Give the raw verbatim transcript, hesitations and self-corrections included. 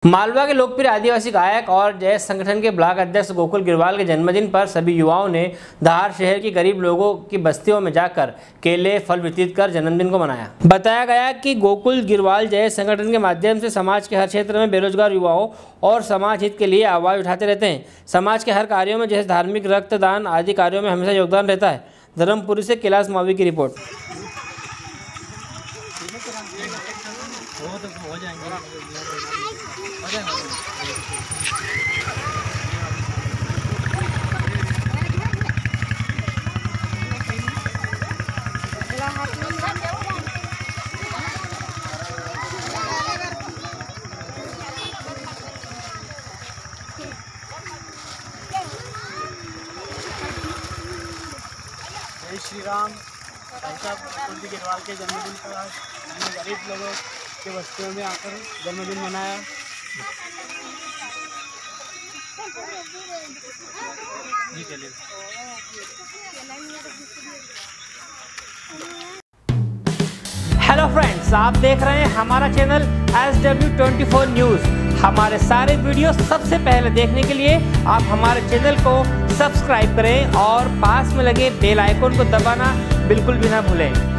मालवा के लोकप्रिय आदिवासी गायक और जय संगठन के ब्लॉक अध्यक्ष गोकुल गिरवाल के जन्मदिन पर सभी युवाओं ने धार शहर की गरीब लोगों की बस्तियों में जाकर केले फल वितरित कर जन्मदिन को मनाया। बताया गया कि गोकुल गिरवाल जय संगठन के माध्यम से समाज के हर क्षेत्र में बेरोजगार युवाओं और समाज हित के लिए आवाज उठाते रहते हैं। समाज के हर कार्यों में जैसे धार्मिक, रक्तदान आदि कार्यों में हमेशा योगदान रहता है। धर्मपुरी से कैलाश मावी की रिपोर्ट। जय श्री राम। भाई साहब गोकुल गिरवाल के जन्मदिन पर आज हमने गरीब लोगों के बस्तियों में आकर जन्मदिन मनाया। हेलो फ्रेंड्स, आप देख रहे हैं हमारा channel S W twenty four news. हमारे सारे वीडियो सबसे पहले देखने के लिए आप हमारे चैनल को सब्सक्राइब करें और पास में लगे बेल आइकन को दबाना बिल्कुल भी ना भूलें।